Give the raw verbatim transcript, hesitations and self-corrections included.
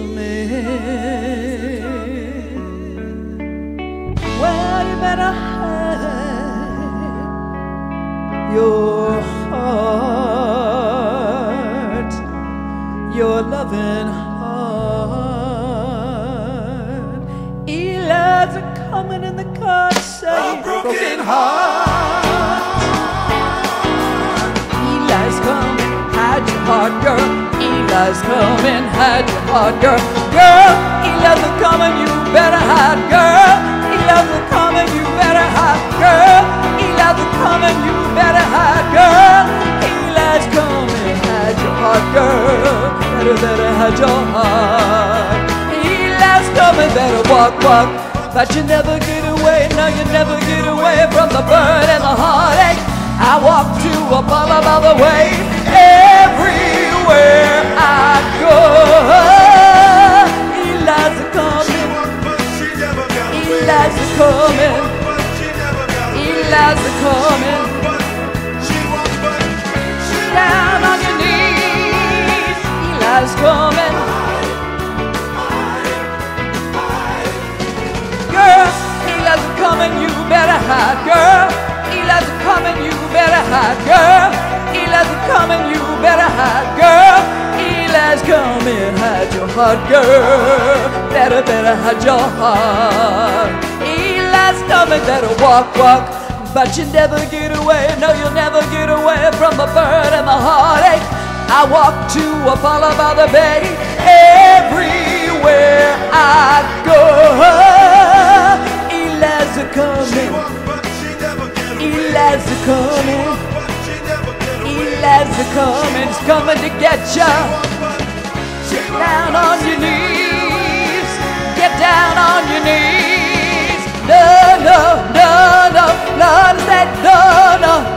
coming. Well, you better hide your heart, your loving heart. Eli's a coming in the car, say a broken heart. Eli's coming, hide your heart, girl. Eli's coming, hide your heart, girl. Girl, Eli's a coming, you better hide, girl. Eli's a coming, you better hide, girl. Eli's a coming, you better hide, girl. Eli's coming, hide your heart, girl. Better, better hide your heart. Eli's coming, better walk, walk. But you never get away, no, you never get away from the burn and the heartache. I walk to a mile of the way everywhere I go. Eli's a coming, Eli's a coming, Eli's a coming. Down on your knees, Eli's coming. Girl, Eli's a coming, you better hide, girl. Eli's a coming, you better hide, girl. Eli's a coming, you better hide, girl. Eli's coming, hide your heart, girl. Better, better hide your heart. Eli's coming, better walk, walk. But you never get away, no, you'll never get away from the burn and the heartache. I walk to a follow by the bay everywhere I go. Eli's a coming, Eli's a coming, Eli's a coming, he's coming to get ya. Get down on your knees, get down on your knees. No, no, no, no, Lord said no, no,